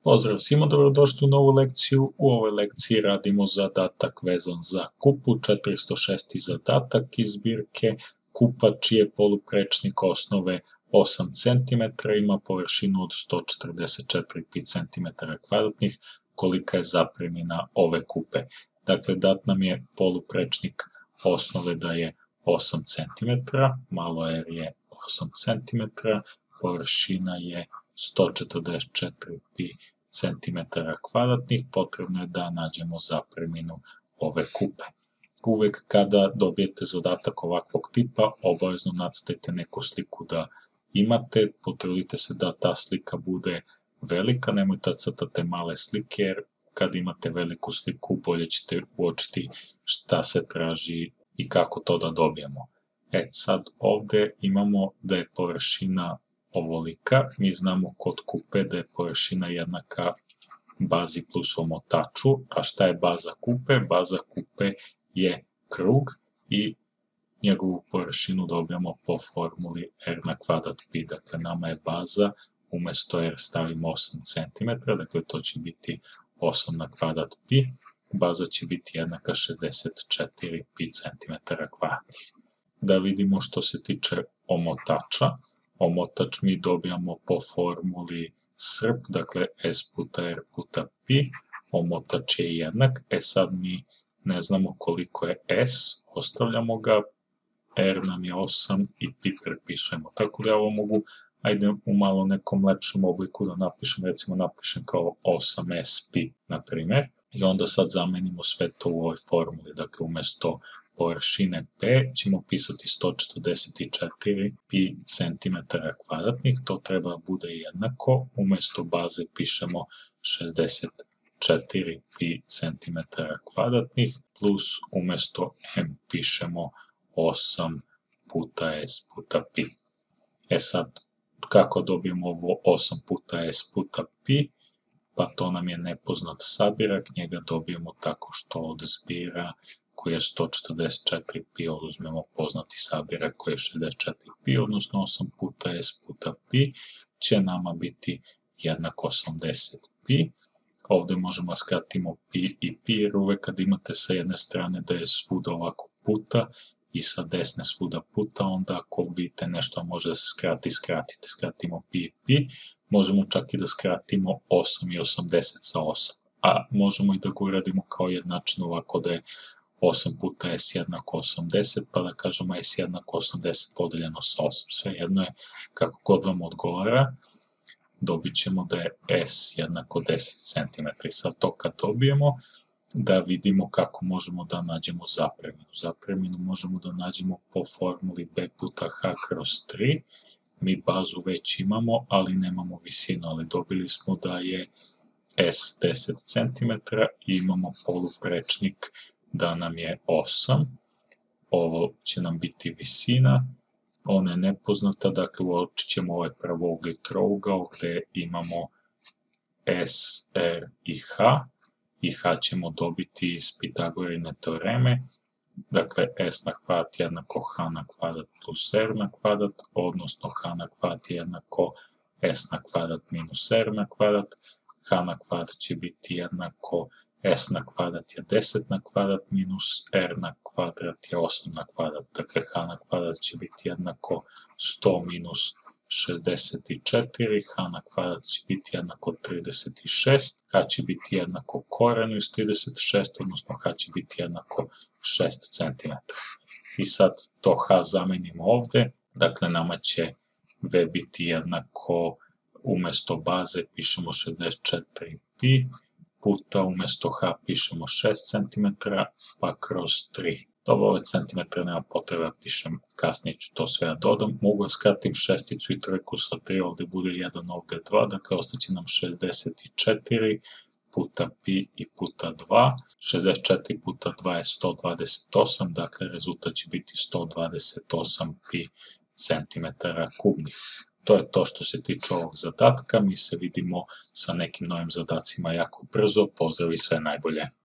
Pozdrav svima, dobrodošli u novu lekciju. U ovoj lekciji radimo zadatak vezan za kupu, 406. zadatak iz zbirke kupa čiji je poluprečnik osnove 8 cm, ima površinu od 144 pi cm2, kolika je zapremnina ove kupe. Dakle, dat nam je poluprečnik osnove da je 8 cm, malo r je 8 cm, površina je 144 pi cm2, potrebno je da nađemo zapremninu ove kupe. Uvek kada dobijete zadatak ovakvog tipa, obavezno nacrtajte neku sliku da imate, potrudite se da ta slika bude velika, nemojte da crtate male slike, jer kad imate veliku sliku bolje ćete uočiti šta se traži i kako to da dobijemo. Sad ovde imamo da je površina ovolika, mi znamo kod kupe da je površina jednaka bazi plus omotaču, a šta je baza kupe? Baza kupe je krug i njegovu površinu dobijamo po formuli r na kvadrat pi, dakle nama je baza, umesto r stavimo 8 cm, dakle to će biti 8 na kvadrat pi, baza će biti jednaka 64 pi cm2. Da vidimo što se tiče omotača, omotač mi dobijamo po formuli srp, dakle s puta r puta pi, omotač je jednak, sad mi ne znamo koliko je s, ostavljamo ga, r nam je 8 i pi prepisujemo, tako da ja ovo mogu, ajde u malo nekom lepšem obliku da napišem, recimo napišem kao 8s pi, na primjer, i onda sad zamenimo sve to u ovoj formuli, dakle umesto površine P ćemo pisati 144 pi cm2, to treba bude jednako, umesto baze pišemo 64 pi cm2, plus umesto M pišemo 8 puta S puta pi. Sad, kako dobijemo ovo 8 puta S puta pi? Pa to nam je nepoznat sabirak, njega dobijemo tako što od zbira koji je 144 pi oduzmemo poznati sabirak koji je 64 pi, odnosno 8 puta s puta pi će nama biti jednako 80 pi. Ovde možemo skratimo pi i pi, jer uvek kad imate sa jedne strane da je svuda ovako puta i sa desne svuda puta, onda ako vidite nešto može da se skrati, skratite, skratimo pi i pi. Možemo čak i da skratimo 8 i 80 sa 8, a možemo i da ga uradimo kao jednačinu ovako da je 8 puta s jednako 80, pa da kažemo s jednako 80 podeljeno sa 8. Sve jedno je kako god vam odgovara, dobit ćemo da je s jednako 10 cm. Sad to kad dobijemo, da vidimo kako možemo da nađemo zapremninu. Zapremninu možemo da nađemo po formuli b puta h kroz 3. Mi bazu već imamo, ali nemamo visinu, ali dobili smo da je s 10 cm i imamo poluprečnik da nam je 8, ovo će nam biti visina, ona je nepoznata, dakle uočit ćemo ovaj pravougli trougao gde imamo s, r i h ćemo dobiti iz Pitagorine teoreme, dakle s na kvadrat jednako h na kvadrat plus r na kvadrat, odnosno h na kvadrat jednako s na kvadrat minus r na kvadrat, h na kvadrat će biti jednako s na kvadrat je 10 na kvadrat minus r na kvadrat je 8 na kvadrat, dakle h na kvadrat će biti jednako 100 minus 64, h na kvadrat će biti jednako 36, h će biti jednako korenu iz 36, odnosno h će biti jednako 6 cm. I sad to h zamenimo ovde, dakle nama će v biti jednako, umesto baze pišemo 64 pi, puta umesto h pišemo 6 cm, pa kroz 3. Dobro, ove centimetre nema potrebe da pišem, kasnije ću to sve da dodam. Mogu da skratim šesticu i trojku sa 3, ovde bude 1, ovde 2, dakle ostaće nam 64 puta pi i puta 2. 64 puta 2 je 128, dakle rezultat će biti 128 pi centimetara kubnih. To je to što se tiče ovog zadatka, mi se vidimo sa nekim novim zadacima jako brzo, pozdrav i sve najbolje.